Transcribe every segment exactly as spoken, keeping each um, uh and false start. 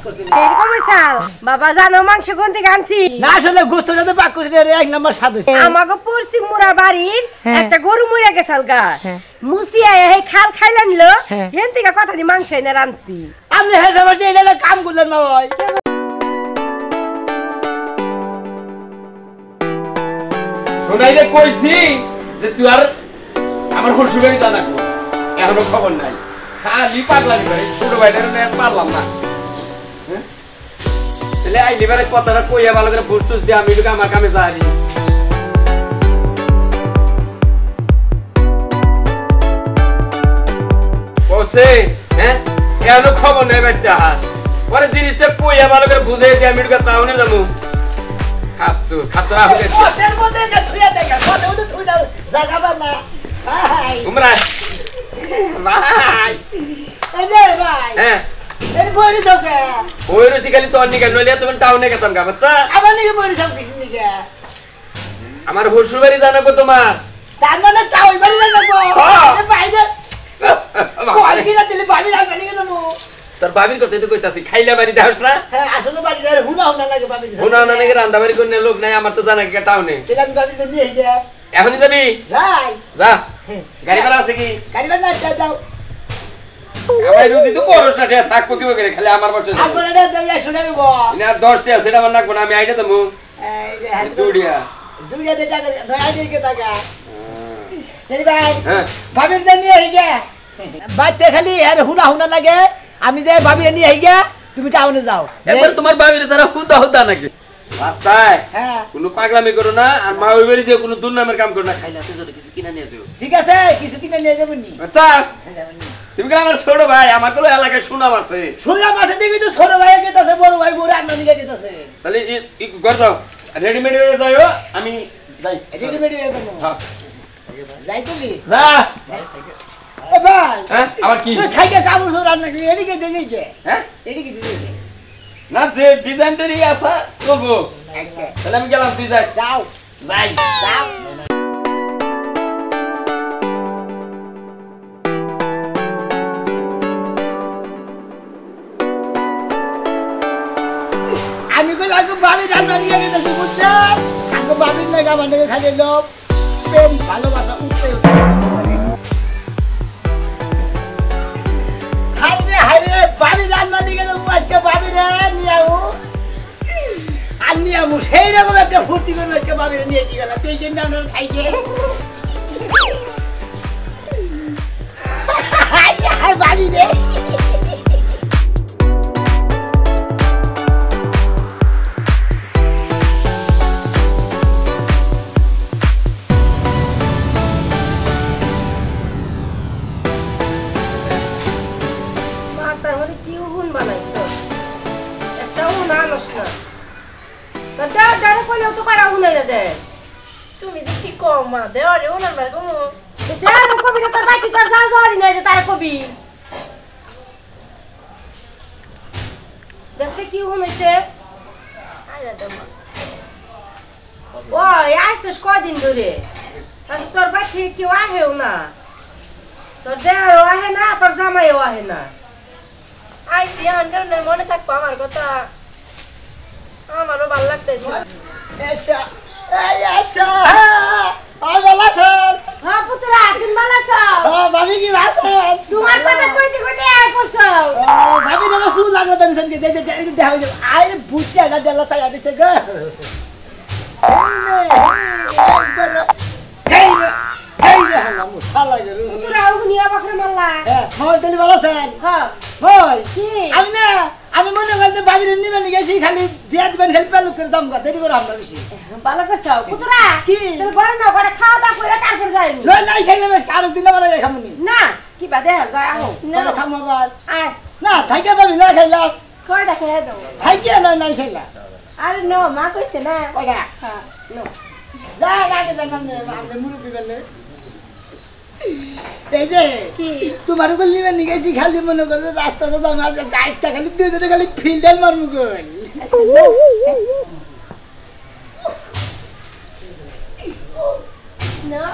করছিস এরকম হইছাল বাবা জানো মাংস কোন থেকে আনছি না আসলে গোস্ত সাথে পাক করছিস রে এক নাম্বার স্বাদ হইছে আমাগো পড়ছি মুরা বাড়ির একটা গরু মরে গেছাল গা মুসিয়া এই খাল খাইলাম লো হেন থেকে কথা দি মাংস এনে রানছি আমি হেসে বসে এটা কাম করলেন না ভাই শোনাইলে কইছি যে তুই আর আমার শ্বশুরবাড়ি জানা কো এখনো খবর নাই খালি পাগলামি করে ছোট ভাইটার নিয়ে পারলাম না তাহলে আই লিবারে কথাটা কইয়া ভালো করে বুঝতুস দিয়ে আমি লোক আমার কামে যাই কইছে হ্যাঁ এখনো খবর নাই বাইতে হাস পরে জিনিসটা কইয়া ভালো করে বুঝে দিয়ে আমি লোক টাউনে যাবো খাচ্ছু খাচ্ছরা হয়ে গেছে ওদের মধ্যে না ছুঁয়া দেখা ওদের মধ্যে ছুঁয়া জায়গা বানা ভাই তোমরা ভাই এই যে ভাই হ্যাঁ এই বইরি তোকে ওই রসি খালি তো অন্য কেন নইলে তুমি টাউনে গেতাম গা বাচ্চা আমার নাকি বইরি সব কিছু নিকে আমার শ্বশুরবাড়ি জানো কো তোমার তার মানে চাই বাড়ি যাবো আরে বাইরে কল কিনা দিলে ভাবি না নাকি যাবো তোর ভাবির কথা তো কইতাছি খাইলা বাড়ি দাওস না হ্যাঁ আসলে বাড়ি রে হুনা হুনা লাগে ভাবি হুনা না নাকি রান্না বাড়ি করনে লোক নাই আমার তো জানা কি টাউনে তাহলে আমি ভাবি নিয়ে যা এখনই যাবি যাই যা গাড়ি ভাড়া আছে কি গাড়ি বানা যাও আমার রুদি তো করস না থাকবো কি করে খালি আমার বসে আপনারা দাও একশো টাকা গো না দশ টা সেটা আমার নাকবো না আমি আইটা যাবো এই যে দুড়িয়া দুড়িয়া দে টাকা নয়া দিয়ে টাকা এই ভাই হ্যাঁ ভাবির নিয়ে আইগা বাইতে খালি আর হুনা হুনা লাগে আমি যে ভাবির নিয়ে আইগা তুমি টাউনে যাও একবার তোমার ভাবির যারা হুদা হুদা নাকি রাস্তায় হ্যাঁ কোনো পাগলামি করো না আর মা ওই বাড়ি যে কোনো দুর্নামের কাম করো না খাইলে হাতে জোরে কিছু কিনা নিয়ে যাও ঠিক আছে কিছু কিনে নিয়ে যাবেন নি আচ্ছা তুমি কি আমার ছোট ভাই আমার তো এলাকায় সুনাম আছে সুনাম আছে দেখি তো ছোট ভাই গেতাছে বড় ভাই বড় আন্না নিয়ে গেতাছে তাহলে ই কর দাও রেডিমেড হয়ে যাও আমি যাই রেডিমেড হয়ে যাবো হ্যাঁ যাই তুমি না এ ভাই হ্যাঁ আবার কি তুই খাইকে কামড় সর রান্না কি এদিকে দিয়ে দিয়েছে হ্যাঁ এদিকে দিয়ে দিয়েছে না যে ডিজাইনটারই আছে তবু তাহলে আমি গেলাম তুই যাই যাও যাই যাও আমি কই লাগো ভাবি রান্না নিয়ে গেছে বুঝছো আগো ভাবির লাগা মানে খালি লোক প্রেম ভালোবাসা উঠতে উঠতে হাইরে হাইরে ভাবি রান্না নিয়ে গেছে আজকে ভাবি রে নিয়াও আর নিয়ামু সেই রকম একটা ফুর্তি করে আজকে ভাবি নিয়ে কি গেল তুই জন্য আমরা খাইছে হাইরে হাই ভাবি রে তুমি কি কম মা দেওয়ারে ওনার ভাই কম দেওয়ার কবি তোর বাকি তোর যাও যাওয়ারি নাই তার কবি দেখতে কি হইছে আরে দমা ওই আইছস কদিন ধরে তাহলে তোর বাকি কেউ আহেও না তোর দেওয়ারও আহে না তোর জামাইও আহে না আইসি আমার কারণে মনে থাকবো আমার কথা আমারও ভালো লাগতেছে এসা এই এসা আই বালা স্যার হ্যাঁ পুত্রা তুমি ভালো আছো হ্যাঁ ভাবি কি আছে তোমার কথা কইতে কইতে আই পড়ছো ভাবি না সুল লাগা দেন সঙ্গে দে দে দে দেখা যাবে আই বুঝতে না দেলা সাই দিছে গো এই এই রে হালা মুসালা গরু পুত্রা উনিয়া বাকরে মাল্লা হ্যাঁ মোর দিলি ভালো স্যার হ্যাঁ হই কি আমি না আমি মনে করতে ভাবি নিবে নি গেছি খালি দিয়ে দিবেন খালি পেলু করে দাম কত দেরি করে আমরা বেশি ভালো করছো পুত্রা কি তুমি বড় না করে খাওয়া দাওয়া করে তারপর যাইনি লই লাই খাইলে বেশ আর দিন আবার খামুনি না কি বাদে যায় আও না খামো আবার আয় না থাইকে ভাবি না খাইলাম কয়টা খেয়ে দাও থাইকে না নাই খাইলা আরে নো মা কইছে না কয়টা হ্যাঁ নো যা লাগে জানাম না আমরা মুরুবি বলে এই যে কি তোমার কল নিবে নি গেছি খালি মনে করে রাস্তাতে দাম আছে গাইসটা খালি দুই দুটো খালি ফিল্ডার মারমু কই নো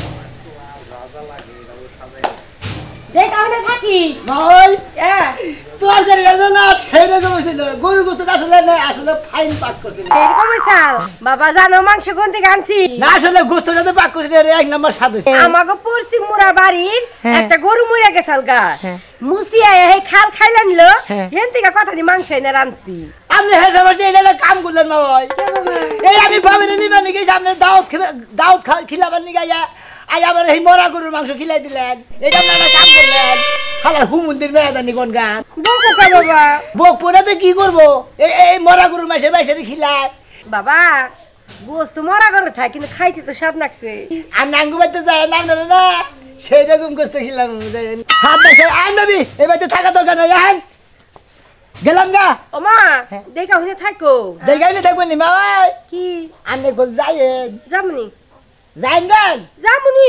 দেখ আমি থাকিস নয় হ্যাঁ তরকারি না সেটা কমেছিল গরু গোস্ত আসলে না আসলে ফাইন পাক করছিল এরকম হইছাল বাবা জানো মাংস কোন থেকে আনছি না আসলে গোস্ত সাথে পাক করছিল এক নম্বর স্বাদ হইছে আমাগো পশ্চিম মুরা বাড়ির একটা গরু মরে গেছাল গা মুসিয়া এই খাল খাইলাম লো হেন থেকে কথা দি মাংস এনে রানছি আপনি হেসে বসে এটা কাম করলেন না ভাই এই আমি ভাবিনি নিবেন নাকি আপনি দাওয়াত দাওয়াত খিলাবার নিয়ে গাইয়া আজ আবার এই মরা গরুর মাংস খিলাই দিলেন এটা আপনারা কাম করলেন খালা হুমুন্দির মেয়াদানি কোন গান বকো কা বাবা বক পোনাতে কি করবো এই এই মরা গরুর মাসে মাসে খিলায় বাবা গোস্ত মরা করে থাকে কিন্তু খাইতে তো স্বাদ লাগছে আর নাঙ্গু বাড়িতে যায় না না সেই রকম করতে খিলাম স্বাদ লাগছে আয় নবী এবার তো থাকা দরকার নয় হ্যাঁ গেলাম গা ও মা দেখা হইলে থাকো দেখাইলে থাকবেন নি মা কি আনে বল যায় যামনি যাই গান যামনি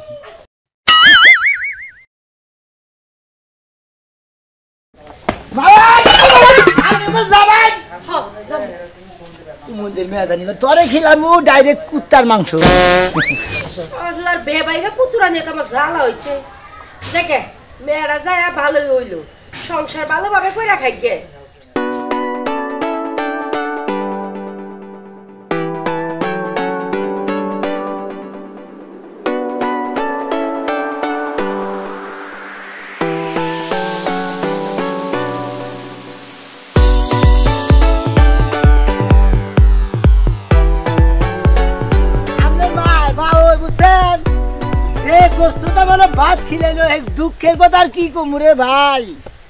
মন্দির মেয়াদানি তোরে খিলামু ডাইরেক্ট কুত্তার মাংস আর বেবাইগা পুতুরা নিয়ে তোমার জ্বালা হইছে দেখে মেয়েরা যায় ভালোই হইলো সংসার ভালোভাবে কইরা খাইগে ভাত খিলাইলো এক দুঃখের কথা আর কি কমুরে ভাই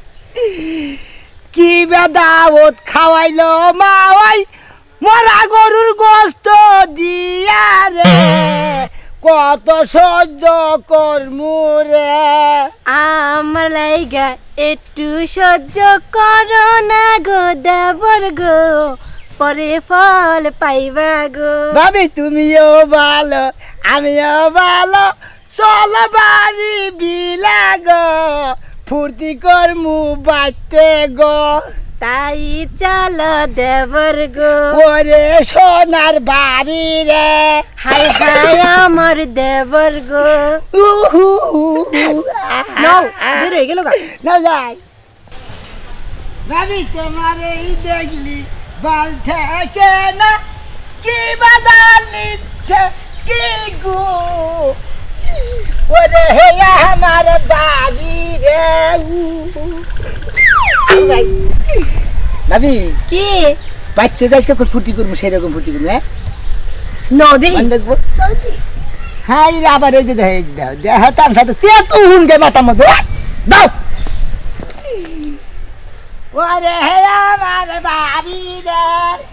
কি বেদাওত খাওয়াইলো মা ওই মরা গরুর গোস্ত দিয়া রে কত সহ্য করমু রে আমার লাইগা একটু সহ্য করো না গো দেবর গো পরে ফল পাইবা গো ভাবি তুমিও ভালো আমিও ভালো চল বাড়ি বিলাগ ফুর্তি করমু বাঁচতে গো তাই চল দেবর গো ওরে সোনার বাড়ি রে হাই হাই আমার দেবর গো নাও দেরি হয়ে গেল গা না যাই ভাবি তোমার এই দেখলি বাল থেকে না কি বাদাল নিচ্ছে কি গো ওরে হে আমার বাড়ি রে ভাবি কি বাচ্চা গাছকে ফুর্তি করবো সেরকম ফুর্তি করবো হ্যাঁ নদী দেখবো হ্যাঁ আবার এই যে দেহ দেহ তার সাথে তেতু হুনকে মাথার মধ্যে দাও ওরে হে আমার বাড়ি রে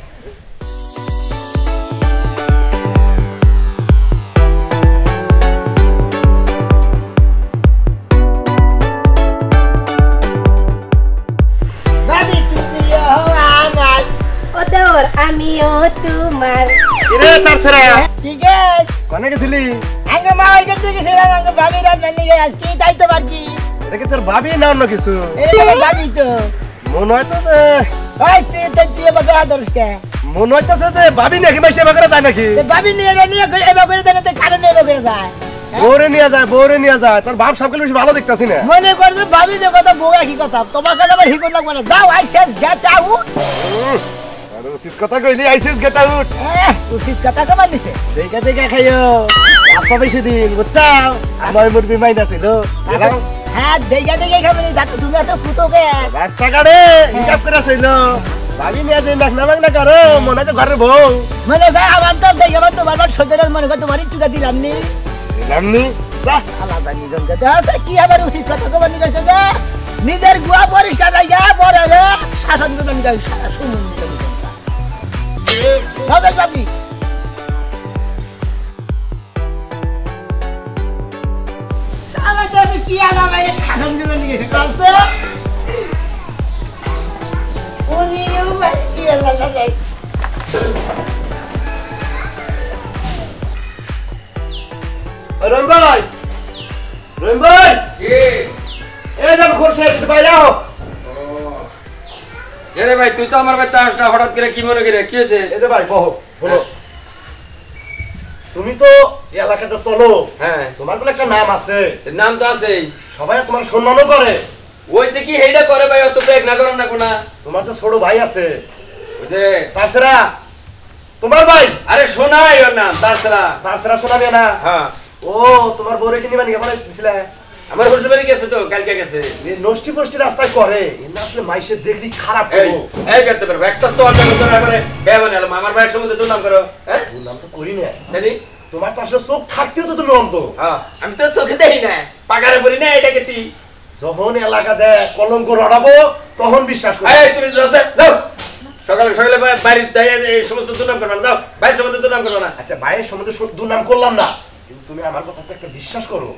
আমিও তোমার রে তারছরা ঠিক আছে কোনে গেছিলি আগে মা ওই কাছে গেছিলাম আগে ভাবি রাত মেলে গিয়ে আজ কি তাই তো বাকি এটা কি তোর ভাবি না অন্য কিছু এই ভাবি তো মনে হয় তো যে ওই তুই তো তুই বাবা আদর্শকে মনে হয় তো যে ভাবি নাকি মাইসে বাগরা যায় নাকি ভাবি নিয়ে নিয়ে এবার করে দেন তো কারণে এবার করে যায় বউরে নিয়ে যায় বউরে নিয়ে যায় তোর বাপ সবগুলো বেশি ভালো দেখতাছি না মনে করছে ভাবি যে কথা বউ একই কথা তোমার কাছে আবার হিকো লাগবে না যাও আই শেষ গেট আউট আর উচিত কথা কইলি আইসিস গেট আউট উচিত কথা কবার দিছে দেখা দেখা খাইও আপা বেশি দিন বুঝছাও আমার মুরবি মাইনা ছিল হ্যাঁ দেখা দেখা খাবে না তুমি এত ফুটোকে রাস্তা কাটে হিসাব করে ছিল ভাবি নিয়ে যে নাক নামাক না করো মনে হয় ঘরের বউ মানে ভাই আমার তো দেখে আমার তোমার বার সহ্য মনে করে তোমারই টুকা দিলাম নি দিলাম নি আলাদা নিজন কথা কি আবার উচিত কথা কবার নিয়ে গা নিজের গুয়া পরিষ্কার রাখা পরে শাসন করে নিয়ে শুনুন সবাই ভাবি কি আলাদা শাসন করে নিয়ে গেছে কাজটা উনিও কি আলাদা যায় রহিম ভাই রহিম ভাই কি এ যাব খোরশে বাইরে আও রে ভাই তুই তো আমার বাড়িতে আস না হঠাৎ করে কি মনে করে কি হয়েছে এই যে ভাই বহ বলো তুমি তো এই এলাকাতে চলো হ্যাঁ তোমার বলে একটা নাম আছে নাম তো আছেই সবাই তোমার সম্মানও করে ওইছে কি হেইডা করে ভাই অত ব্রেক না করো না কোনা তোমার তো ছোট ভাই আছে ওই যে তাছাড়া তোমার ভাই আরে শোনাই ওর নাম তাছাড়া তাছাড়া শোনাবে না হ্যাঁ ও তোমার বউরে কি নিবা নিয়ে বলে দিছিলে আমার শ্বশুর বাড়ি গেছে তো কালকে গেছে এই নষ্টি ফষ্টি রাস্তায় করে এমনি আসলে মাইসের দেখলি খারাপ এই করো এই করতে পারবে একটা তো অন্য কথা করে বে বানালাম আমার ভাইয়ের সম্বন্ধে তোর নাম করো হ্যাঁ ওর নাম তো করি না জানি তোমার তো আসলে চোখ থাকতেও তো তুমি অন্ধ হ্যাঁ আমি তো চোখে দেখি না পাকারে পড়ি না এটাকে তুই যখন এলাকা দেয় কলঙ্ক রড়াবো তখন বিশ্বাস করো এই তুমি যাও যাও সকালে সকালে বাড়ি যাই এই সমস্ত দুর্নাম করবে না যাও ভাইয়ের সম্বন্ধে দুর্নাম করবে না আচ্ছা ভাইয়ের সম্বন্ধে দুর্নাম করলাম না কিন্তু তুমি আমার কথা একটা বিশ্বাস করো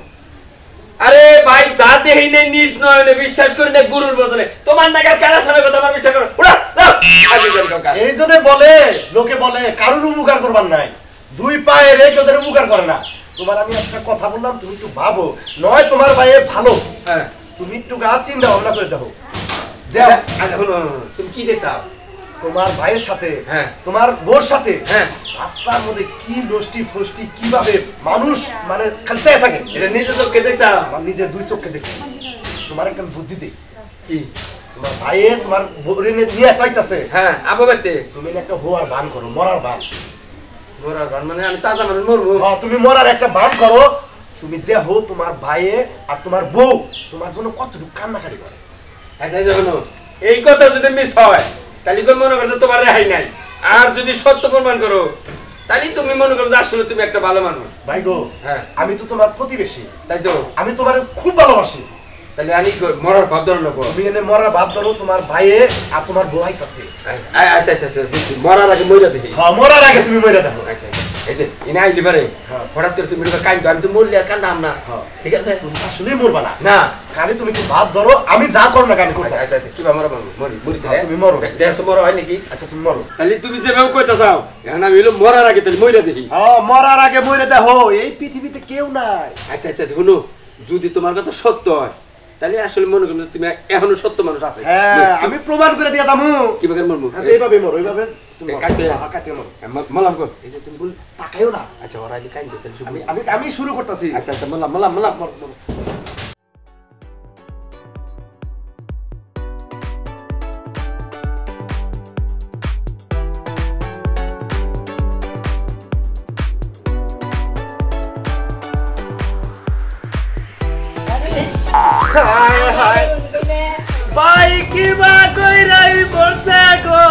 আরে ভাই যা দেহি নেই নিজ নয় বিশ্বাস করি না গুরুর বদলে তোমার নাগাল কারা সামনে কথা আমার বিশ্বাস করো উড়া যাও আগে যাও কাকা এই জন্য বলে লোকে বলে কারোর উপকার করবার নাই দুই পায়ে রেখে ওদের উপকার করে না তোমার আমি একটা কথা বললাম তুমি একটু ভাবো নয় তোমার ভাইয়ে ভালো হ্যাঁ তুমি একটু গা চিন্তা ভাবনা করে দেখো দেখো আচ্ছা শুনো তুমি কি দেখছাও তোমার ভাইয়ের সাথে হ্যাঁ তোমার বোর সাথে হ্যাঁ রাস্তার মধ্যে কি নষ্টি ফষ্টি কিভাবে মানুষ মানে খালি চেয়ে থাকে এটা নিজে চোখে দেখছাও আমার নিজের দুই চোখে দেখছি তোমার একটা বুদ্ধি দিই কি তোমার ভাইয়ে তোমার বোরে নিয়ে পাইতাছে হ্যাঁ আবু বেতে তুমি একটা হওয়ার বান করো মরার বান মরার গান মানে আমি তাজা মানে মরবো হ্যাঁ তুমি মরার একটা বান করো তুমি দেখো তোমার ভাইয়ে আর তোমার বউ তোমার জন্য কতটুকু কান্নাকাটি করে আচ্ছা যখন এই কথা যদি মিস হয় তাহলে কোন মনে করো তোমার রেহাই নাই আর যদি সত্য প্রমাণ করো তাহলে তুমি মনে করো আসলে তুমি একটা ভালো মানুষ ভাই গো হ্যাঁ আমি তো তোমার প্রতিবেশী তাই তো আমি তোমার খুব ভালোবাসি তাহলে আমি মরার ভাব ধরো লোক তুমি এনে মরার ভাব ধরো তোমার ভাইয়ে আর তোমার বউ আইতাছে আচ্ছা আচ্ছা আচ্ছা বুঝছি। মরার আগে মরে দেখি হ্যাঁ মরার আগে তুমি মরে দেখো আচ্ছা আচ্ছা এই যে ইনা আইলি পারে হ্যাঁ। হঠাৎ করে তুমি কান্দো আমি তো মরলে আর কান্দাম না হ্যাঁ। ঠিক আছে তুমি আসলেই মরবা না না খালি তুমি একটু ভাব ধরো আমি যা করো না আমি করতে আচ্ছা আচ্ছা আচ্ছা, কিবা মরা মরি মরি হ্যাঁ, তুমি মরো। দেড়শো মরা হয় নাকি আচ্ছা তুমি মরো তাহলে তুমি যেভাবে কইতে চাও এখন আমি হলো মরার আগে তাহলে মরে দেখি হ্যাঁ মরার আগে মরে দেখো এই পৃথিবীতে কেউ নাই আচ্ছা আচ্ছা শুনো যদি তোমার কথা সত্য হয় তাহলে আসলে মনে করো তুমি এখনো সত্য মানুষ আছে হ্যাঁ আমি প্রমাণ করে দিয়ে দামু কিভাবে মরবো হ্যাঁ, এইভাবে মরো এইভাবে তুমি মরো। কাটতে হ্যাঁ, কাটতে মরো মলাম কর এই যে তুমি বল তাকাইও না আচ্ছা ওরা আইলি কাইন্দে তাহলে শুরু আমি আমি আমি শুরু করতেছি আচ্ছা আচ্ছা মলাম মলাম মলাম মরো, মরো। হায় হায় ভাই কি বা কইরাই বসে গো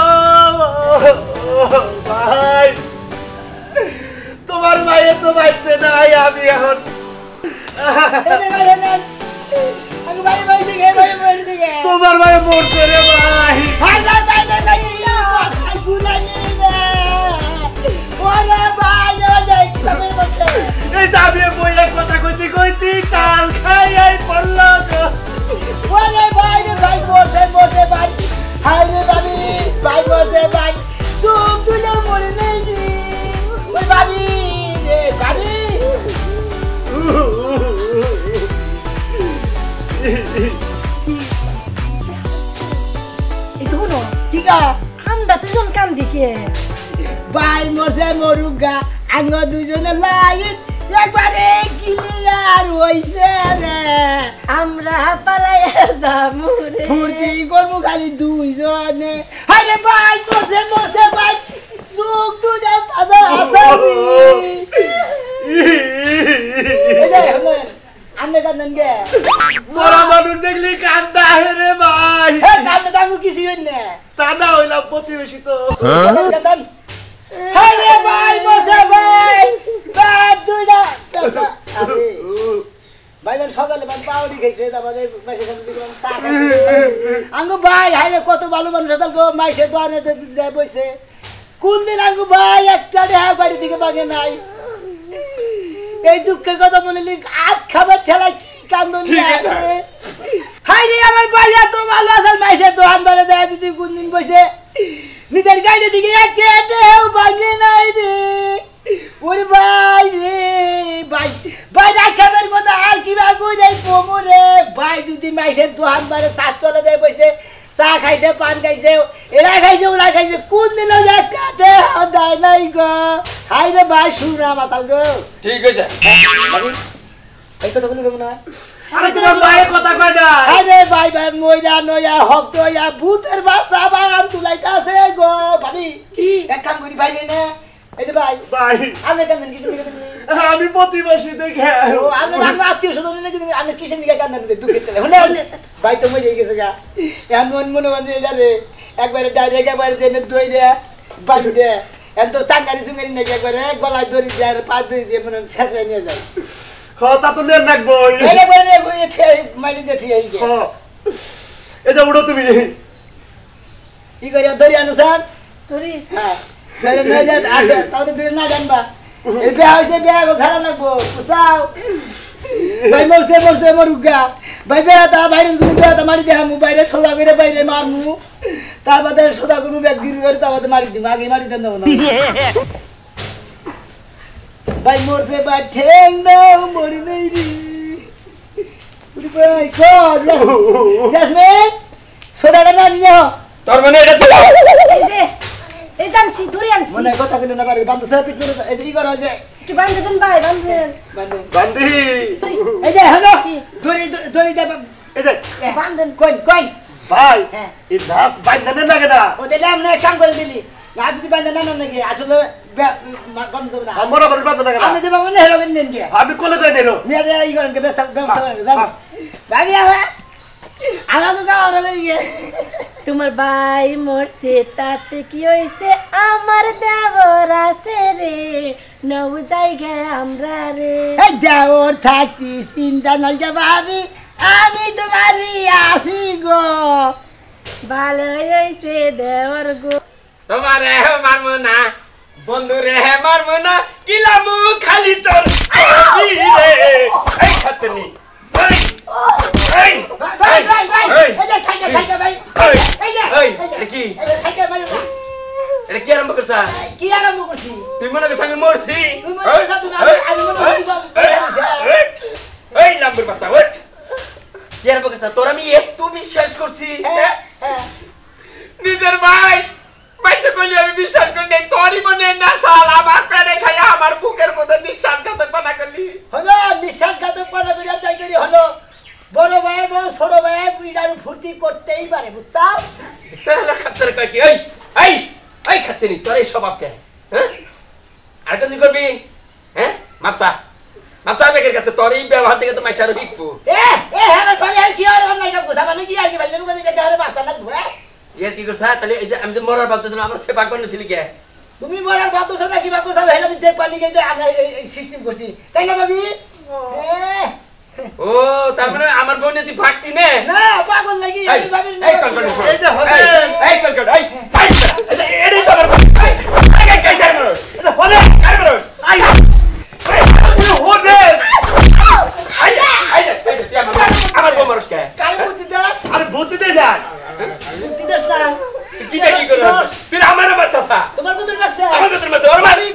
ভাই তোমার ভাইয়ে তো বাইতে নাই আমি এখন তোমার ভাই মরছে রে ভাই এই দাবিয়ে বইলে কথা কইতে কইতে কাল খাই আই পড়লো গো আমরা দুজন কান্দি কে ভাই মজে মরুগা আঙ্গ দুজনে লাইন একবারে ক্লিয়ার হইছে রে আমরা পালাইয়া যামু রে ফুর্তি করবো খালি দুইজনে আরে ভাই মজে মজে ভাই সুখ দুটা দাদা আসামি আন্নে কান্দন গে মরা মানুষ দেখলি কান্দা হে রে ভাই হে কান্দে দাগু কিছু হইন না তা না হইলাম প্রতিবেশী তো কান্দন আরে ভাই মজে ভাই বাদ দুইটা আরে ভাই মানে সকালে ভাই পাউরি খাইছে তারপরে মাইসের সাথে দিলাম চা খাইছে আঙ্গু ভাই হাইরে কত ভালো মানুষ আছে গো মাইসের দোকানে দেয় বইছে কোন দিন আঙ্গু ভাই একটা দেহা বাড়ি থেকে বাগে নাই এই দুঃখের কথা মনে লিখ আট খাবার ঠেলা কি কান্দন আছে হাইরে আমার ভাই এত ভালো আছে মাইসের দোকান বারে দেয় যদি কোন দিন বইছে নিজের গাড়ি দিকে একটা দেহ বাগে নাই রে ওরে ভাই রে ভাই ভাই রাখাবের কথা আর কিবা কই যাই কোমরে ভাই যদি মাইসের দোকান বারে চাষ চলে যায় বইছে চা খাইছে পান খাইছে এরা খাইছে ওরা খাইছে কোন দিনও যে কাটে দেয় নাই গো হাই রে ভাই শুনা মাতাল গো ঠিক আছে ভাবি এই কথা বলি না আরে তোমার মায়ের কথা কয় না আরে ভাই ভাই মইরা নয়া হক নয়া ভূতের বাসা বাগান তুলাইতাছে গো ভাবি কি এক কাম করি ভাই নে এই যে ভাই ভাই আমি কান্দন কিসের নিকে আমি প্রতিবেশী দেখে ও আমি আমি আত্মীয় স্বজন নিকে আমি কিসের নিকে কান্দন দিতে দুঃখের চলে শুনে ভাই তো মরে গেছে গা এমন মনে মনে যারে একবারে ডাইরেক্ট একবারে দেনে দই দে বাই দে এত তো চাঙ্গারি চুঙ্গারি নাকি একবারে গলায় দড়ি দিয়ে আর পা দড়ি দিয়ে মনে ছেঁচড়ে নিয়ে যায় কথা তো নিয়ে রাখবো একবারে মাইলি দিয়ে থিয়ে গিয়ে এই যে উঠো তুমি কি করি দড়ি আনুসান তোরি হ্যাঁ ধরে না যা আগে তাও তো দূরে না জানবা এই বিয়া হইছে বিয়া গো ছাড়া লাগবো বুঝাও ভাই মরছে মরছে মরুগা ভাই বিয়া তা বাইরে তুমি বিয়া তা মারি দেহামু বাইরে সোজা করে বাইরে মারমু তারপরে সোজা করবো ব্যাগ গিরি করে তারপরে মারি দিব আগে মারি দেন না ভাই মরছে ভাই ঠেং নাও মরি নাই রে উড়ি ভাই কো জাসমিন সোডাটা না নিও তোর মানে এটা ছিল এই যে এই জানছি ধরে আনছি মনে কথা কইলো না পারে বান্ধব সাহেব পিট করে এই কি করা যায় একটু বান্ধে দেন ভাই বান্ধে বান্ধব বান্দি এই যে হ্যালো দড়ি দড়ি দে এই যে বান্ধেন কই কই ভাই হ্যাঁ এই ধাস বাইন্দানে লাগে না ও দিলে আমরা কাম করে দিলি না যদি বান্ধা না নাকি আসলে বন্ধ না আমার বাড়ি বান্ধা লাগে না আমি দেব মনে হলো নেন কি আমি কোলে কই নেলো নিয়ে যা ই করেন কে ব্যস্ত ব্যস্ত করেন জান ভাবি আ আমার তো যাওয়া হবে গিয়ে তোমার ভাই মরছে তাতে কি হইছে আমার দেবর আছে রে নৌ জায়গা আমরা রে এই দেওর থাকতি চিন্তা নাই কে ভাবি আমি তোমারই আসি গো ভালো হইছে দেওর গো তোমার রে মারমু না বন্ধু রে মারমু না কিলামু খালি তোর এই খাতনি এই ভাই ভাই ভাই এই যে থাইকা থাইকা ভাই এই যে এই এটা কি থাইকা ভাই এটা কি আরম্ভ করছা কি আরম্ভ করছি তুই মনে করছ আমি মরছি তুই মনে করছ তুমি আমি মনে করছি এই নাম্বার বাচ্চা ওঠ কি আরম্ভ করছা তোর আমি এত বিশ্বাস করছি নিজের ভাই মাইছে কইলে আমি বিশ্বাস করি নাই তোরই মনে না সাল আমার পেটে খাইয়া আমার বুকের মধ্যে নিঃশ্বাসঘাতক বানা করলি হলো নিঃশ্বাসঘাতক পানা করিয়া তাই করি হলো বড় ভাই বড় ছোট ভাই পুইডারু ফুর্তি করতেই পারে বুঝতাম সালা খাচ্ছর কই কি এই এই এই খাচ্ছিনি তোর এই স্বভাব কে হ্যাঁ আর কোন করবি হ্যাঁ মাপসা মাপসা বেকের কাছে তোর এই ব্যবহার থেকে তো মাইছার বিকবো এ এ হ্যাঁ ভাই আর কি আর অনলাইন কাম কথা মানে কি আর কি ভাই তুমি কোথায় যাবে বাসা না ঘুরে এর কি করছ তাহলে এই যে আমি তো মরার ভাবতেছিলাম আমার সেবা করতেছিলি কে তুমি মরার ভাবছো না কি ভাবছো হেলে আমি দেখ পালি গেছে আমরা এই সিস্টেম করছি তাই না ভাবি এ ও তার মানে আমার বোন তুই ফাটতি নে না পাগল লাগি আমি ভাবি না এই কল কল এই যে হতে এই কল কল এই এই এই তো আমার এই এই কাই কাই মারো এটা হলে কাই মারো আই তুই হতে আই আই আই তুই আমার আমার বোন মারস কে কাল বুদ্ধি দাস আরে ভূতি দে না বুদ্ধি দাস না কি দেখি করো তুই আমার মারতাছা তোমার বুদ্ধি দাস আমার ভিতর মধ্যে ওর মারি